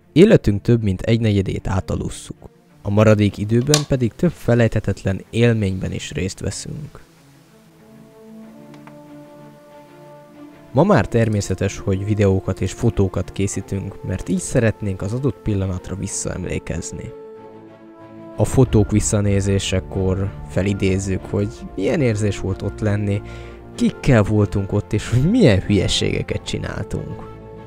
Életünk több mint egynegyedét átalusszuk. A maradék időben pedig több felejthetetlen élményben is részt veszünk. Ma már természetes, hogy videókat és fotókat készítünk, mert így szeretnénk az adott pillanatra visszaemlékezni. A fotók visszanézésekor felidézzük, hogy milyen érzés volt ott lenni, kikkel voltunk ott és hogy milyen hülyeségeket csináltunk.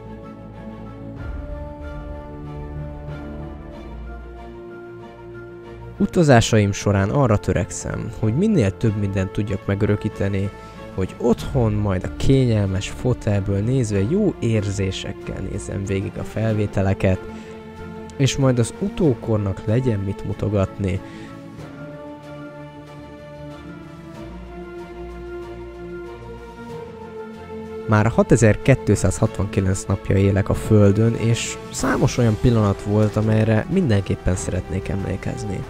Utazásaim során arra törekszem, hogy minél több mindent tudjak megörökíteni, hogy otthon majd a kényelmes fotelből nézve jó érzésekkel nézem végig a felvételeket, és majd az utókornak legyen mit mutogatni. Már 6269 napja élek a Földön, és számos olyan pillanat volt, amelyre mindenképpen szeretnék emlékezni.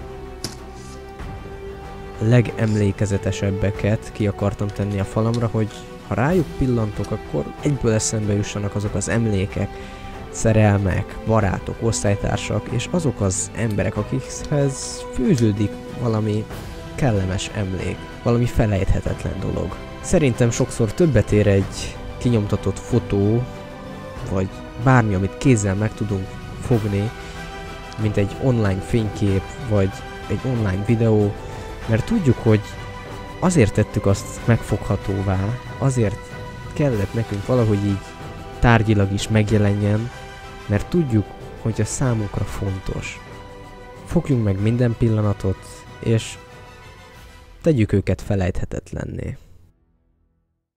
A legemlékezetesebbeket ki akartam tenni a falamra, hogy ha rájuk pillantok, akkor egyből eszembe jussanak azok az emlékek, szerelmek, barátok, osztálytársak, és azok az emberek, akikhez fűződik valami kellemes emlék, valami felejthetetlen dolog. Szerintem sokszor többet ér egy kinyomtatott fotó, vagy bármi, amit kézzel meg tudunk fogni, mint egy online fénykép, vagy egy online videó, mert tudjuk, hogy azért tettük azt megfoghatóvá, azért kellett nekünk valahogy így tárgyilag is megjelenjen, mert tudjuk, hogy ez számunkra fontos. Fogjunk meg minden pillanatot, és tegyük őket felejthetetlenné.